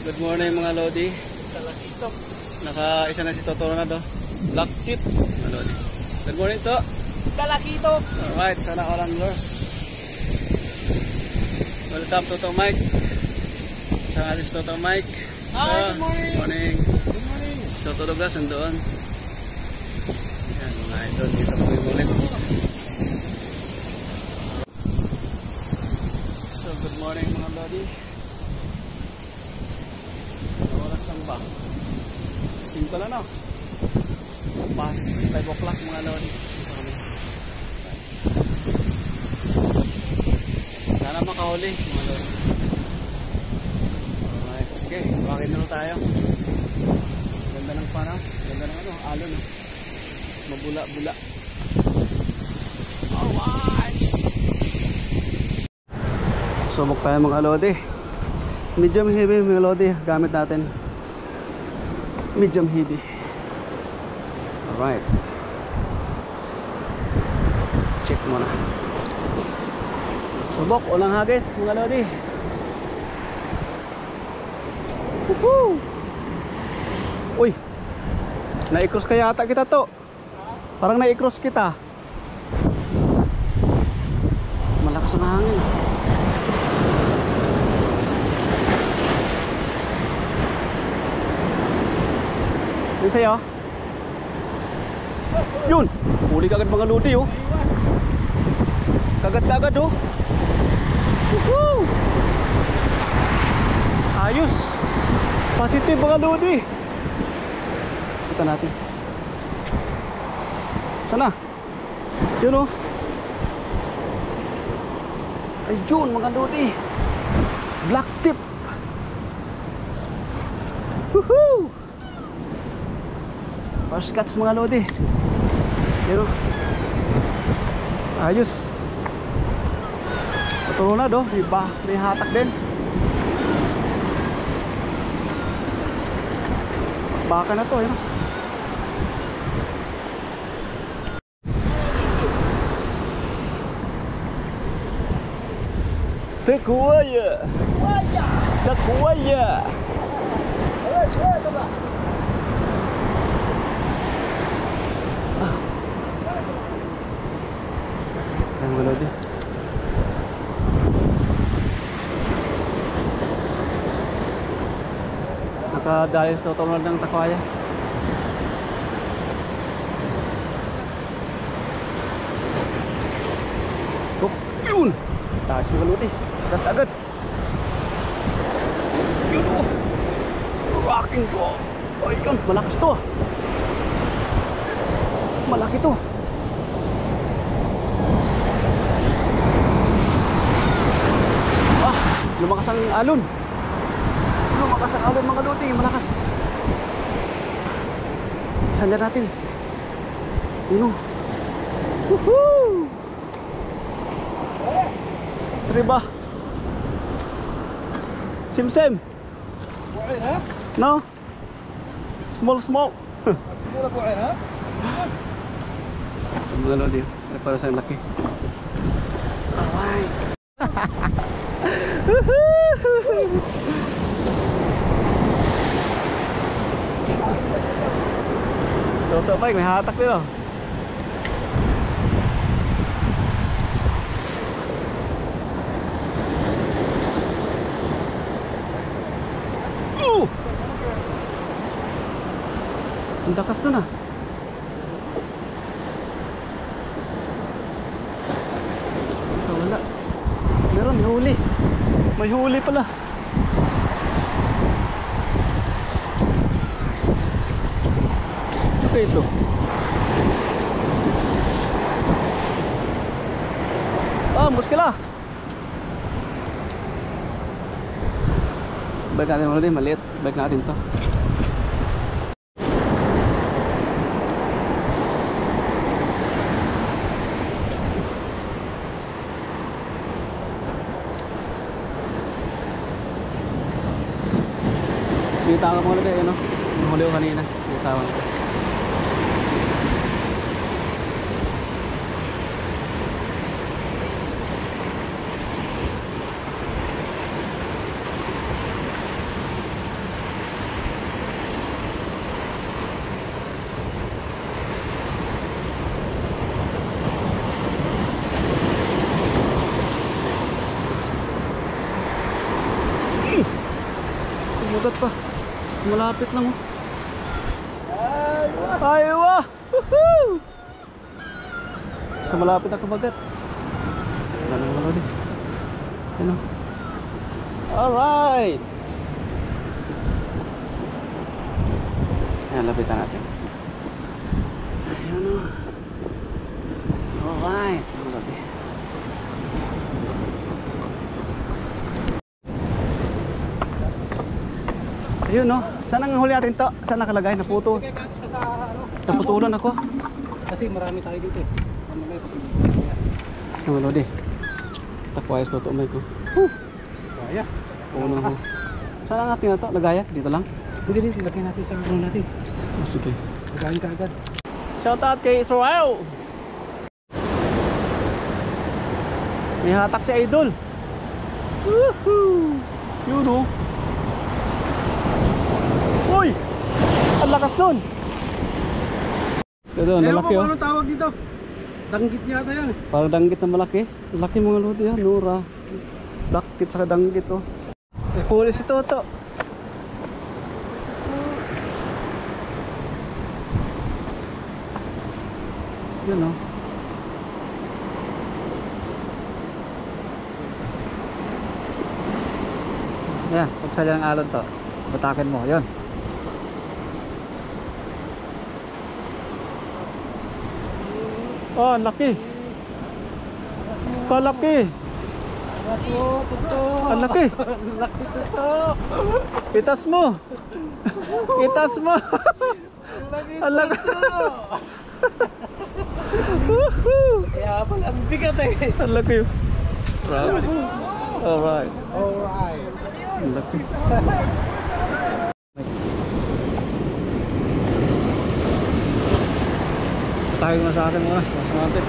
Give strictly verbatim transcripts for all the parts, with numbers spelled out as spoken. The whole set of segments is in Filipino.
Good morning mga Lodi. Naka-isa na si Totoro na do. Black tip mga Lodi. Good morning to. Kalakito. Alright, sana all anglers. Welcome to Toto Mike. Isang alis Toto Mike. Hi, good morning. Morning. Good morning. So Toto Gas nandoon. Yan mga idol, dito po yung ulit. So good morning mga Lodi. Oras ang ba? Simple na no? Past five o'clock mga Lodi. Sana makahuli mga Lodi. Alright, sige, bakit na tayo? Ganda ng pana, ganda ng ano, alon no? Mabula-bula. Alright! Subok tayo mga Lodi. Medium heavy mga Lodi, gamit natin. Medium heavy. Alright. Check muna. Subok, ulang hagis mga Lodi. Woohoo! Uy! Na-i-cross kaya ata kita to. Parang na-i-cross kita. Malakas ang hangin. Yun sa'yo. Yun! Huli kagad mga Lodi oh. Kagad-kagad oh. Woohoo! Ayos! Positive mga Lodi. Kita natin. Sana? Yun oh. Ayun mga Lodi. Black tip. Woohoo! First catch mga Lodi. Yun oh. Ayos. Patuloy na do. Iba, may hatak din. Baka na to yun oh. Takuaya. Takuaya. Ah. Yang mana dia? Nakadali sa tutulad ng takuaya. Oh, yun! Taas mga Lodi. Agad-agad. Yun oh. Rocking ko. Oh, yun. Malakas to. Malaki to. Ah, lumakas ang alon. Lumakas ang alon mga Lodi. Malakas. Sandar natin. Yun oh. Woohoo! Riba. Sim-sim. No. Small small. Mga Lodi, para sa laki. Alright. Toto Mike, may hatak din oh. Uh! Ang takas to na. Wala. Meron, may huli. May huli pala. Ano ito? Ah, muskila. Balik natin mga din, maliit. Balik natin to. Kita ka mga lagay, ano? Huli ko kanina. Kita ko. Magat pa. Malapit lang oh. Aywa! Woohoo! Sa malapit na kumagat. Ganun lang ulit. Ano? Alright! Ayan, lapitan natin. Ayan o. Alright. Ayun no. Saan ang huli natin to? Saan nakalagay? Naputo. Naputulan ako. Kasi marami tayo dito eh. Ang lodi. Takwayas to to may ko. Huh. Kaya. Oo na ko. Saan ang ating na to? Lagaya? Dito lang? Hindi din. Lagyan natin sa ano natin. Oh, sige. Lagayin ka agad. Shout out kay Israel. May hatak si Idol. Woohoo! Yun o. Uy! Ang lakas nun. Ito doon, malaki o. Ano tawag dito? Danggit yata yan. Parang danggit na malaki. Laki mga lodi yan, Nura. Dakit saka danggit o. Eh, huli si Toto. Yun o. Yan, pagsali ng alon to. Batakin mo, yun. Oh, laki. Kalaki. Ang laki. Laki to. Itas mo. Itas mo. Ang laki to. Kaya pala ang bigat eh. Ang laki. Alright. Alright. Ang laki. Tayo na sa atin muna. Mas natin.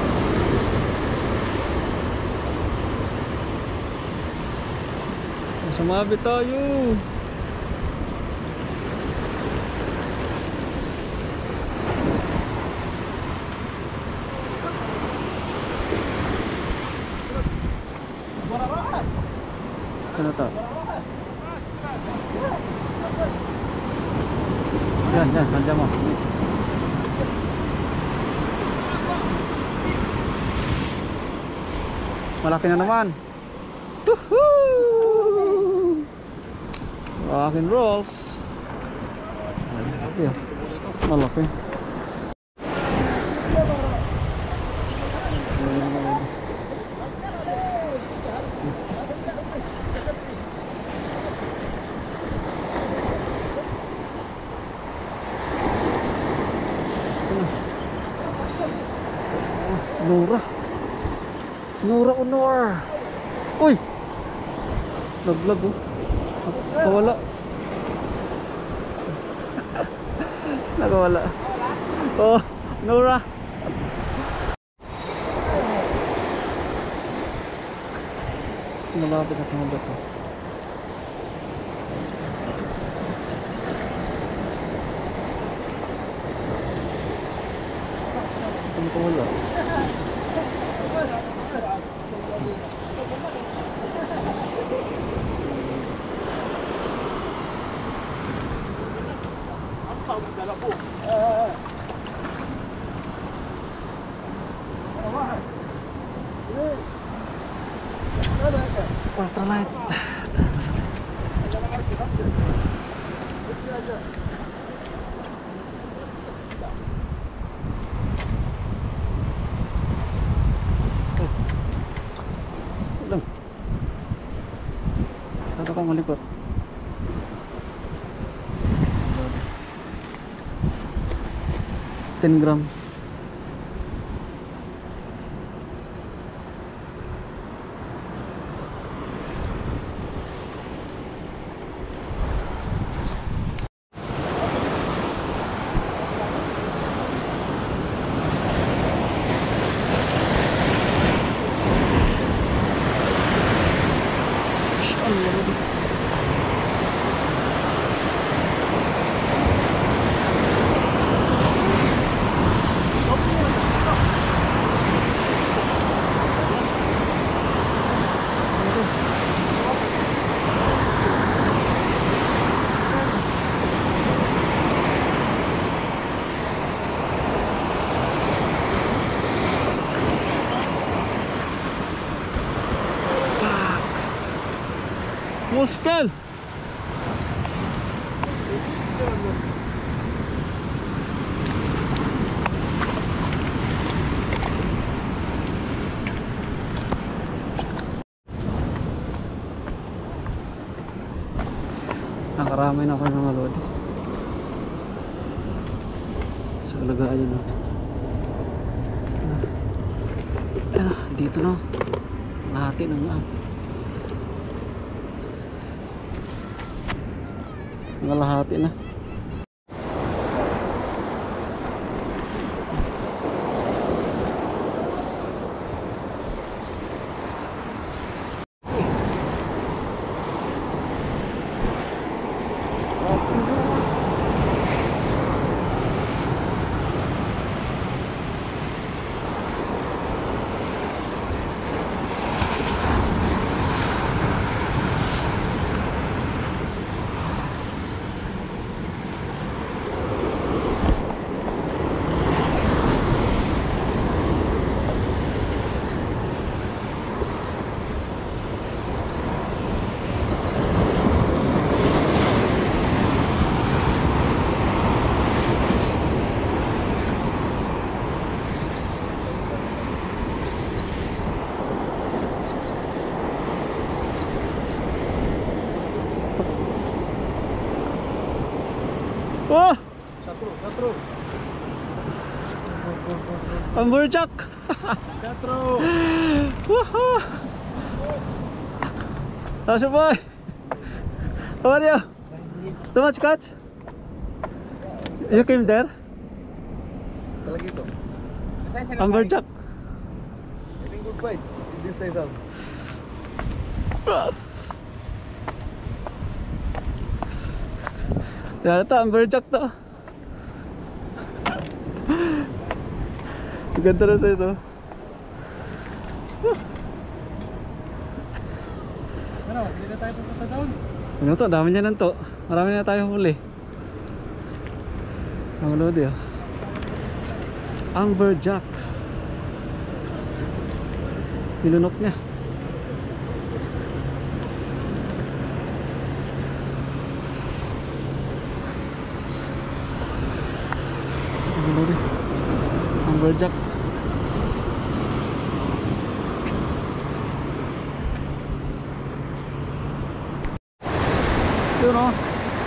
Sumabi tayo. Ano to? Yan, yan, sandyan mo. Malaki na naman. Woohoo! Rock and rolls. Malaki. Malaki. Nura. Nura Unor. Uy. Naglag oh. Nakawala. Nakawala. Oh, Nura. Malapit na kumagat oh. Ano ko wala? Ultralight. Ulang. Satu kang malikot. ten grams. Muskel. Nakarami na ako ng mga lodi sa kalagayan yun. Ayan, dito na lahati ng mga mga lahati na. Oh! Satro, satro. Amberjack! Satro. Woohoo! How's your boy? How are you? Too much catch? You came there? Talaga ito. Amberjack. Having good fight. This side out. Yan ito, amberjack to. Ganda na size oh. Ano, hindi na tayo pupunta doon. Ano to, dami niya nang to. Marami na tayo huli. Ang lodi oh. Amberjack. Nilunok niya. Amberjack. Yun o.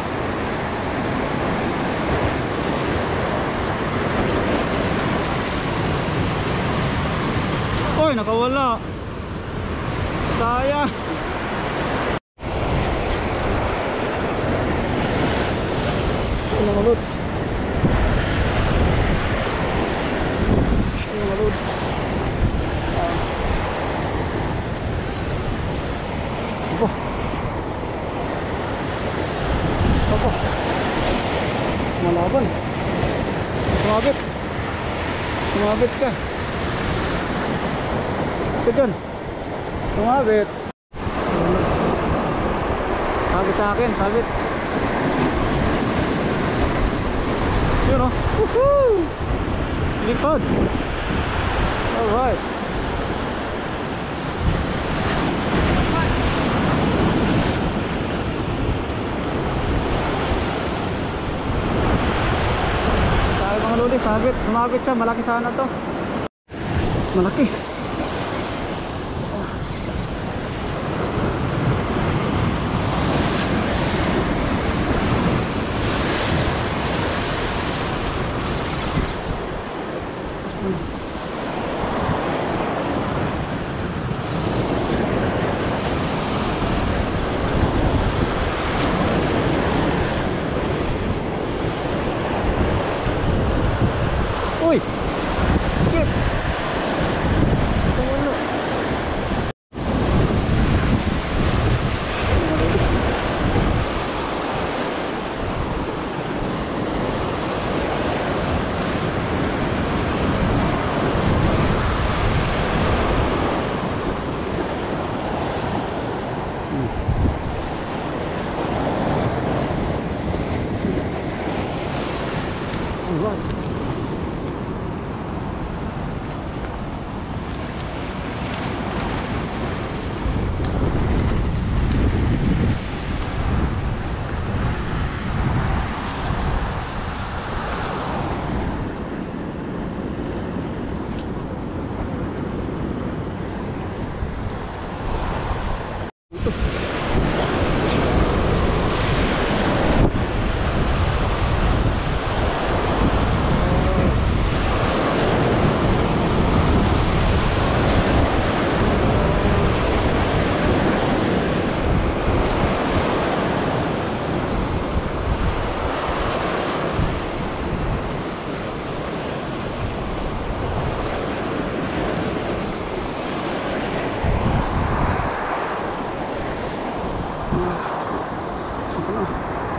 Oy, nakawala. Sayang. Ano malut? Malaban. Sumabit. Sumabit ka. Ito dun. Sumabit. Sabit sa akin. Sabit. Yun o. Woohoo! Likod. Alright. Sabit, sumabit siya, malaki sana to. Malaki. Uy! Shit! Ito na.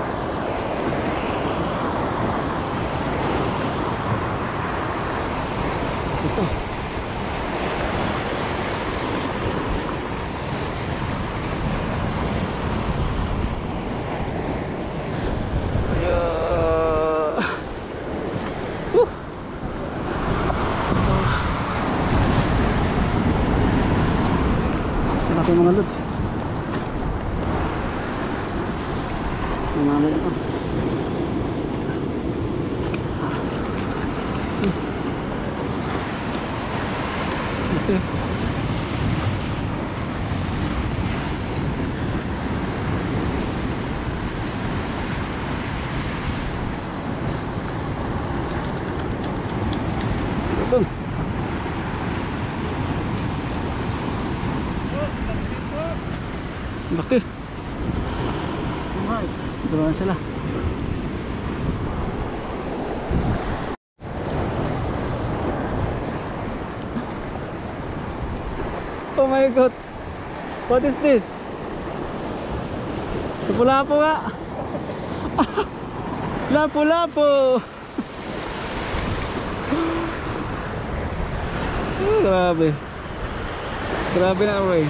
Ito. Ito mga lods. Mga lods ito. Ito. Ito. Laki. Dalawa sila. Oh my god. What is this? Lapu-lapu nga. Lapu-lapu. Oh, grabe. Grabe na bro.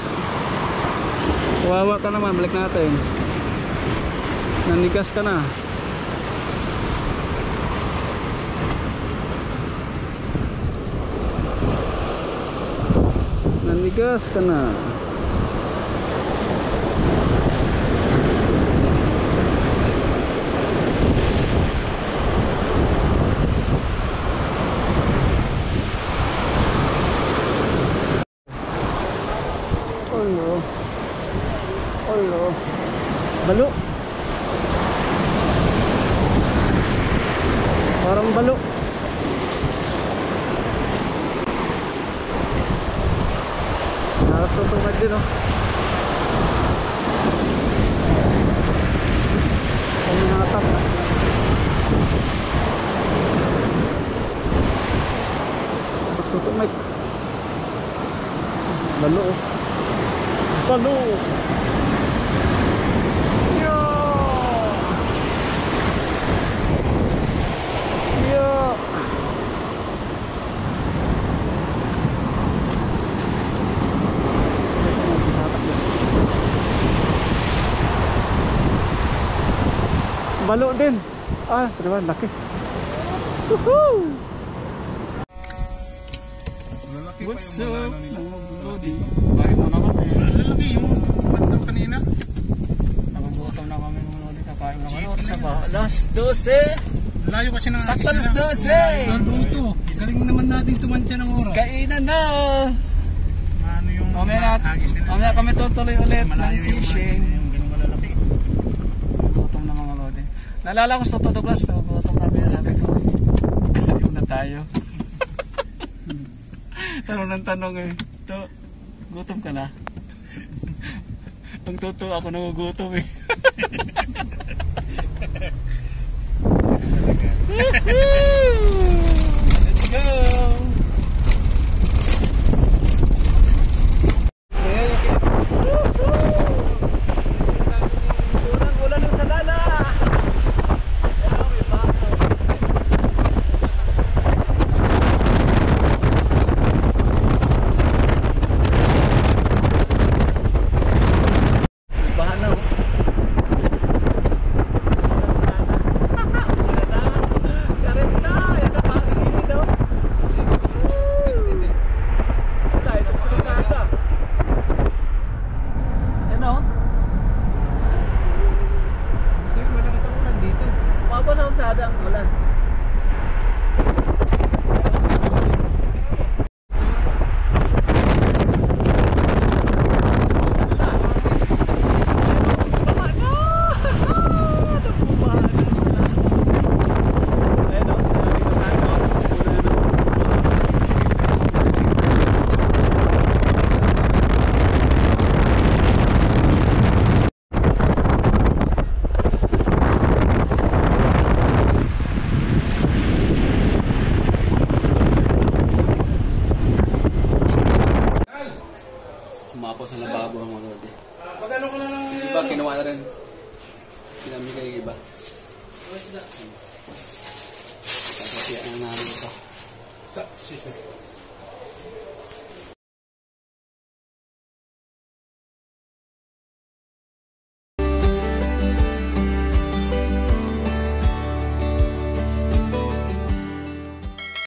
Kawawa ka naman, balik natin. Nanigas ka na. Nanigas ka na. Oh no. Oh no. Balo. Parang balo. Nakasutungad din oh. Ang nakatap. Pagsutungad. Balo oh. Balo. Balo din. Ah, diba? Laki. Woohoo! What's up? Lodi. Bakit mo na kami? Lalaki yung bandang kanina. Nakagutom na kami ng Lodi. Kakain na kami. Sa ba? alas dose. Layo kasi ng sakto alas dose. Nandito. Galing naman natin tumansya ng oras. Kainan na. Ano yung mamaya, mamaya kami tutuloy ulit ng fishing. Naalala ko sa Toto Douglas, gutom kami, sabi ko, kayo na tayo. Tanong ng tanong eh, to, gutom ka na? Ang totoo, ako nagugutom eh. Let's go! iba, kinuha na rin. Pinamigay yung iba. Kasi ang namin ito.